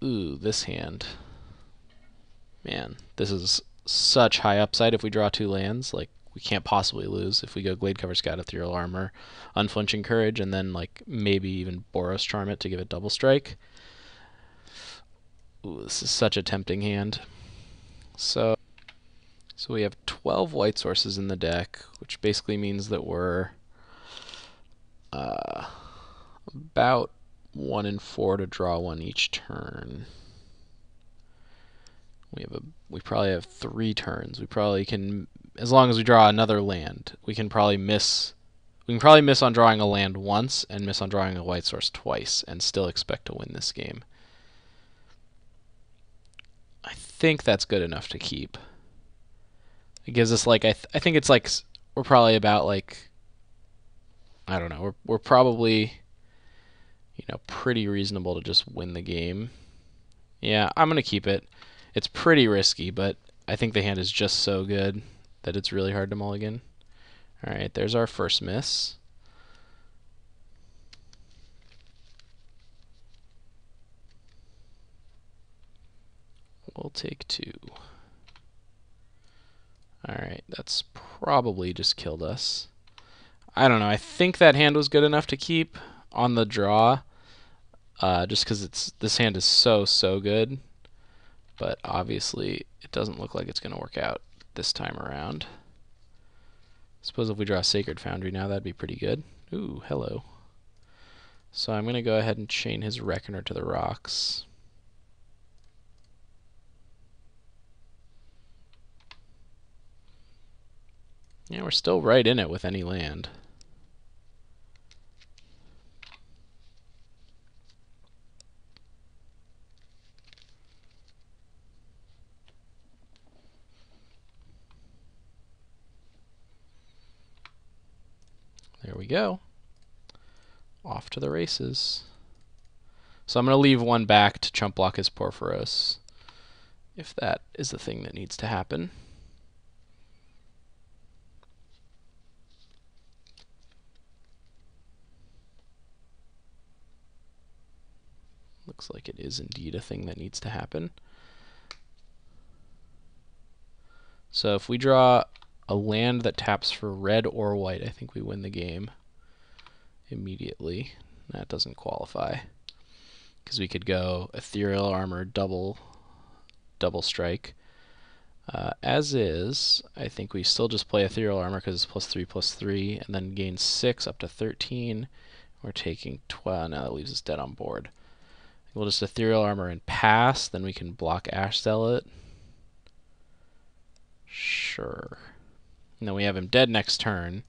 Ooh, this hand. Man, this is such high upside if we draw 2 lands. Like, we can't possibly lose if we go Glade Cover Scout, Ethereal Armor, Unflinching Courage, and then like maybe even Boros Charm it to give it double strike. Ooh, this is such a tempting hand. So we have 12 white sources in the deck, which basically means that we're about 1 in 4 to draw 1 each turn. We probably have 3 turns. We probably can, as long as we draw another land, we can probably miss. We can probably miss on drawing a land once and miss on drawing a white source twice, and still expect to win this game. I think that's good enough to keep. It gives us like I think it's like we're probably about like, I don't know. We're probably, you know, pretty reasonable to just win the game. Yeah, I'm gonna keep it. It's pretty risky, but I think the hand is just so good that it's really hard to mulligan. Alright, there's our first miss. We'll take 2. Alright, that's probably just killed us. I don't know, I think that hand was good enough to keep on the draw, just because this hand is so good. But obviously, it doesn't look like it's going to work out this time around. I suppose if we draw a Sacred Foundry now, that'd be pretty good. Ooh, hello. So I'm going to go ahead and chain his Reckoner to the rocks. Yeah, we're still right in it with any land. There we go. Off to the races. So I'm going to leave 1 back to chump block his Porphyros, if that is the thing that needs to happen. Looks like it is indeed a thing that needs to happen. So if we draw a land that taps for red or white, I think we win the game immediately. That doesn't qualify, because we could go Ethereal Armor, double strike. As is, I think we still just play Ethereal Armor because it's +3/+3, and then gain 6 up to 13. We're taking 12. Now that leaves us dead on board. We'll just Ethereal Armor and pass, then we can block Ash Zealot. Sure. And then we have him dead next turn.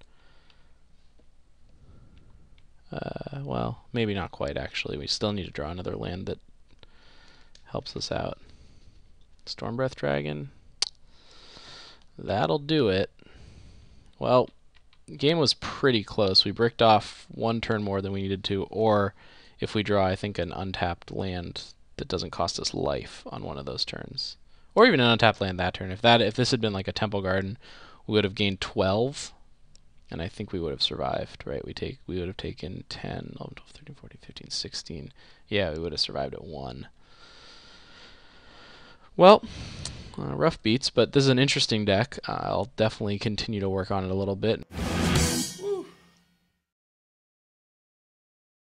Well, maybe not quite, actually. We still need to draw another land that helps us out. Stormbreath Dragon. That'll do it. Well, the game was pretty close. We bricked off 1 turn more than we needed to, or if we draw, I think, an untapped land that doesn't cost us life on one of those turns. Or even an untapped land that turn. If this had been like a Temple Garden, we would have gained 12, and I think we would have survived, right? We would have taken 10, 11, 12, 13, 14, 15, 16. Yeah, we would have survived at 1. Well, rough beats, but this is an interesting deck. I'll definitely continue to work on it a little bit.